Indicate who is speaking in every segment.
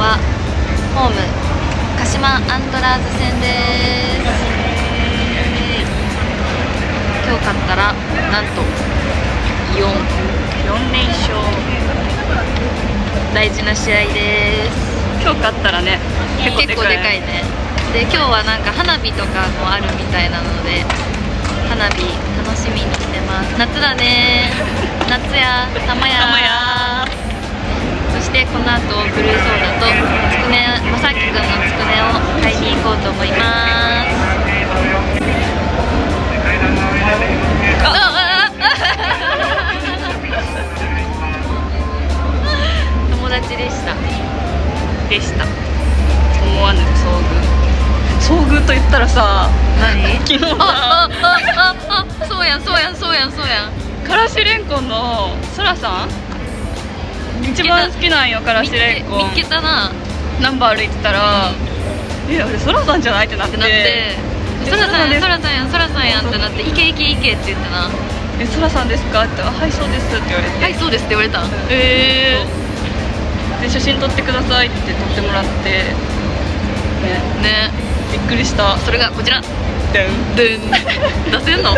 Speaker 1: はホーム鹿島アントラーズ戦です。今日勝ったらなんと4連勝、大事な試合です。
Speaker 2: 今日勝ったらね、結構でかい
Speaker 1: ね。で、今日はなんか花火とかもあるみたいなので、花火楽しみにしてます。夏だね。夏や玉や。そしてこの後ブルーソーダとつくね、まさきくんのつくねを買いに行こうと思います。友達でした。
Speaker 2: 思わぬ遭遇と言ったらさ、
Speaker 1: 何？
Speaker 2: 昨日さ、
Speaker 1: そうやん。
Speaker 2: からしれんこんのそらさん一番好きなんよ。からしれんこん
Speaker 1: 見っけたな。
Speaker 2: ナンバー歩いてたら、あれそらさんじゃないってなって、
Speaker 1: そらさんやんってなって、いけって言ってな。
Speaker 2: そらさんですかって、はいそうですって言われて、
Speaker 1: はいそうですって言われた。
Speaker 2: で写真撮ってくださいって撮ってもらってね、びっくりした。
Speaker 1: それがこちら。
Speaker 2: でん
Speaker 1: 出せんの？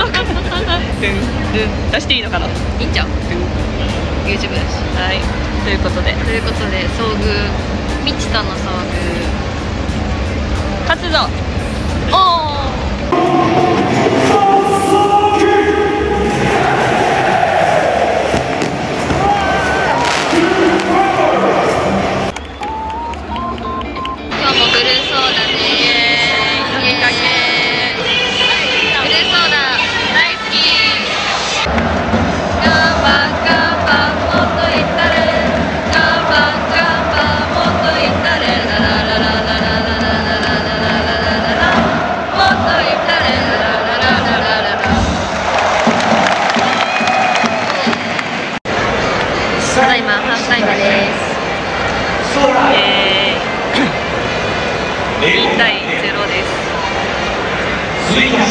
Speaker 2: 出していいのかな。
Speaker 1: いいんちゃう？ YouTube だし。
Speaker 2: はい、ということで
Speaker 1: 遭遇、みちたの遭遇
Speaker 2: 勝つぞ。
Speaker 1: ただいまハーフタイムです。
Speaker 2: 2対0です。